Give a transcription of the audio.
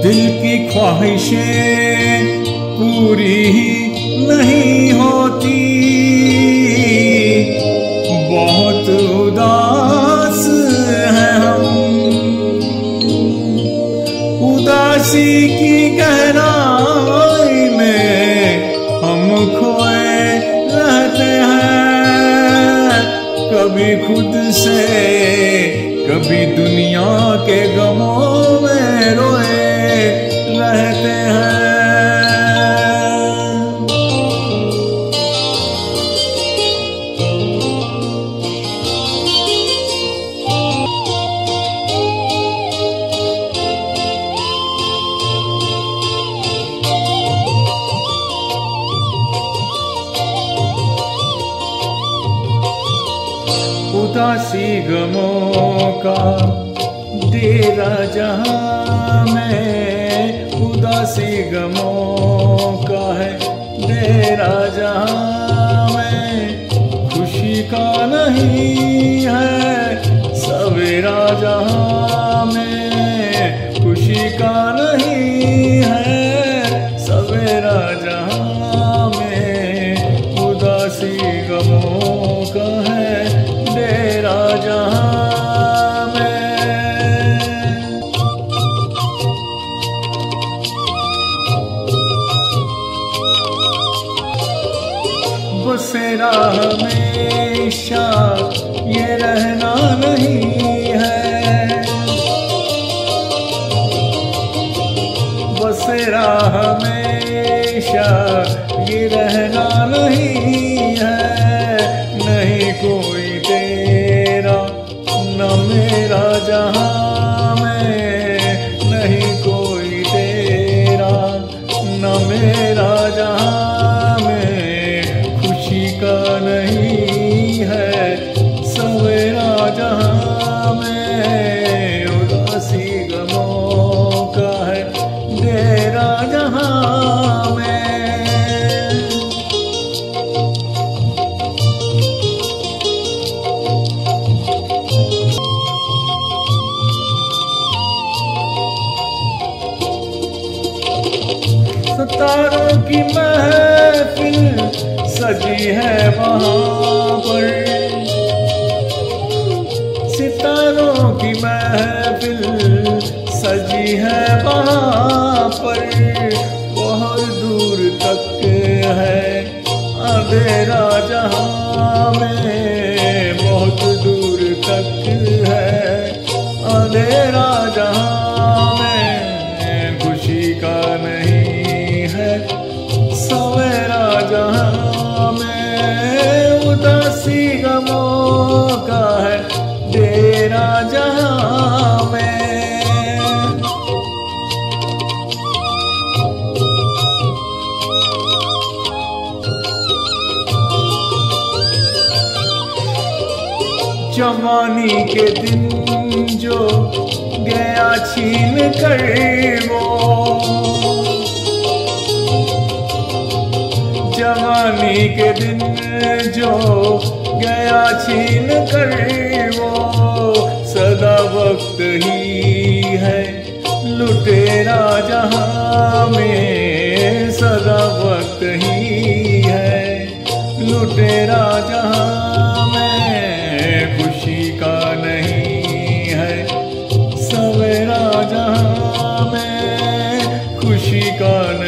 दिल की ख्वाहिशें पूरी ही नहीं होती, बहुत उदास हैं हम। उदासी की गहराई में हम खोए रहते हैं, कभी खुद से कभी दुनिया के गमों में रोए रहते हैं। उदासी गमों का डेरा जहां में, उदासी गमों का है डेरा जहां में, खुशी का नहीं है सवेरा जहां में, खुशी का नहीं है सवेरा जहां में, उदासी गमों का है डेरा जहां में। बसेरा हमेशा ये रहना नहीं है, बसेरा हमेशा ये रहना नहीं है, नहीं कोई तेरा न मेरा जहां में, नहीं कोई तेरा न मेरा जहां में, खुशी का नहीं है सवेरा जहां में, उदासी गमों का है डेरा जहां में। सितारों की महफिल सजी है वहां पर, सितारों की महफिल सजी है वहां पर, बहुत दूर तक है अंधेरा जहां में, बहुत दूर तक है अंधेरा जहां में, खुशी का नहीं है सवेरा जहां में, उदासी गमों का है डेरा जहां में। जवानी के दिन जो गया छीन कर वो, जवानी के दिन जो गया छीन कर वो, सदा वक्त ही है लुटेरा जहां में, सदा वक्त ही है लुटेरा जहां में, खुशी का नहीं है सवेरा जहां में, खुशी का